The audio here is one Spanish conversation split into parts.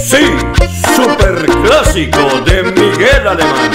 Sí, super clásico de Miguel Alemán.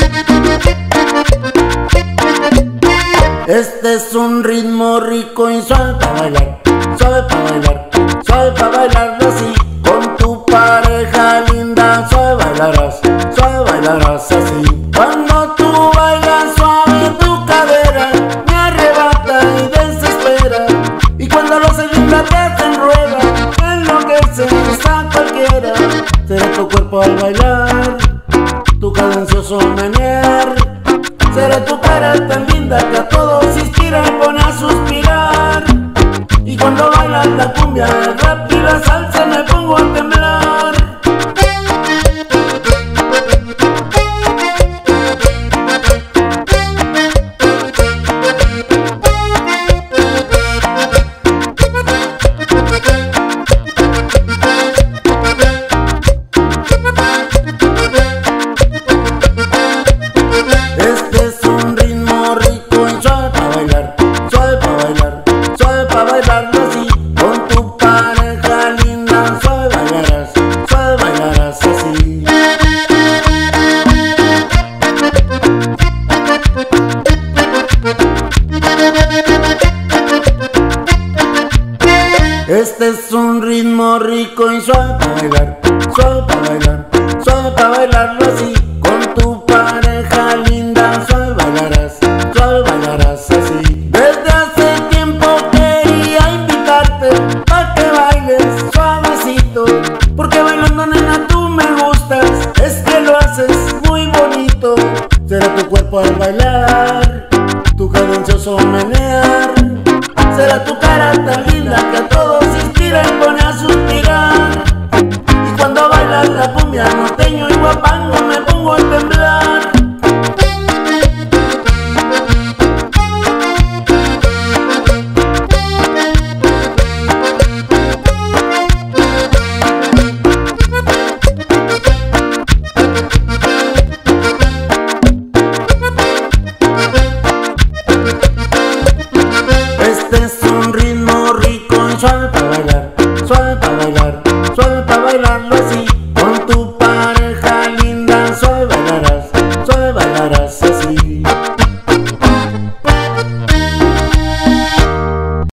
Este es un ritmo rico y suave para bailar, suave para bailar, suave para bailarlo así. Con tu pareja linda, suave bailarás así. Cuando tú bailas suave tu cadera me arrebata y desespera. Y cuando lo haces linda te enrueda, enloqueces a cualquiera. Será tu cuerpo al bailar, tu cadencioso menear. Será tu cara tan linda que a todos inspira y pone a suspirar. Y cuando bailas la cumbia, el rap y la salsa me pongo a temblar. Este es un ritmo rico y suave para bailar, suave para bailar, suave para bailarlo así. Con tu pareja linda, suave bailarás así. Este es un ritmo rico y suave para bailar, suave para bailar, suave para bailarlo así. Con tu pareja linda, suave bailarás así. Desde hace tiempo quería invitarte a que bailes suavecito, porque bailando nena tú me gustas, es que lo haces muy bonito. Será tu cuerpo al bailar, tu cadencioso menear. Será tu cara tan linda que a todos inspira y pone a suspirar. Y cuando bailas la cumbia norteño y guapango me pongo a temblar. Este es un ritmo rico y suave